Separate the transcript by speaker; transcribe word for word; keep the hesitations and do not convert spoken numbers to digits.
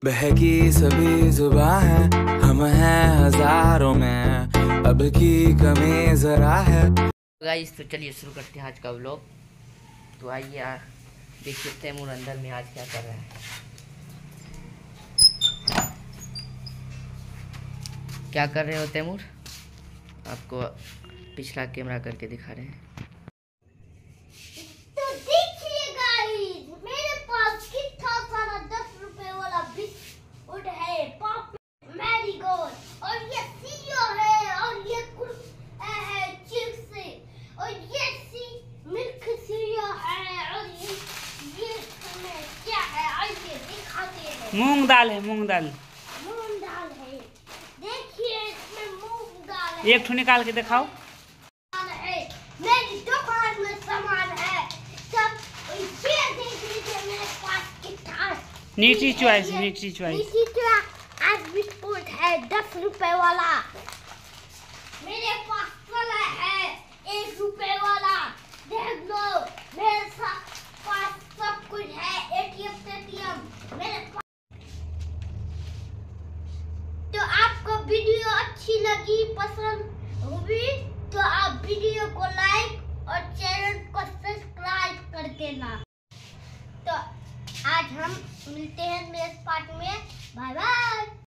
Speaker 1: बहकी सभी जुबां है, हम हैं हजारों में, अब की कमी जरा है।
Speaker 2: गाइस तो चलिए शुरू करते हैं आज का व्लॉग। तो आइए यार देखिए तैमूर अंदर में आज क्या कर रहा है। क्या कर रहे हो तैमूर? आपको पिछला कैमरा करके दिखा रहे हैं।
Speaker 3: तो देखिए गाइस, मेरे पास कितना सारा दस रुपए वाला बिस्कुट है, पॉप मैरीगोल्ड, और ये सीओ है, और ये है चिप्स, और ये सी मिल्क सीओ है, और ये ये इसमें क्या है आइए दिखाते हैं।
Speaker 4: मूंग दाल है, मूंग दाल
Speaker 3: मूंग दाल है। देखिए इसमें मूंग दाल है।
Speaker 4: एक ठो निकाल के दिखाओ।
Speaker 3: मेरी दुकान में सामान है सब। ये देख लीजिए मेरे पास कितना
Speaker 4: नीची चॉइस, नीची चॉइस।
Speaker 3: नीची चॉइस आज बिस्कुट है दस रुपए वाला। मेरे पास वाला है एक रुपए वाला। देख लो मेरे पास सब कुछ है, एटीएम पेटीएम मेरे पास। तो आपको वीडियो अच्छी लगी, पसंद हुई तो आप वीडियो को लाइक और चैनल को सब्सक्राइब कर देना। तो आज हम मिलते हैं नेक्स्ट पार्ट में। Bye bye.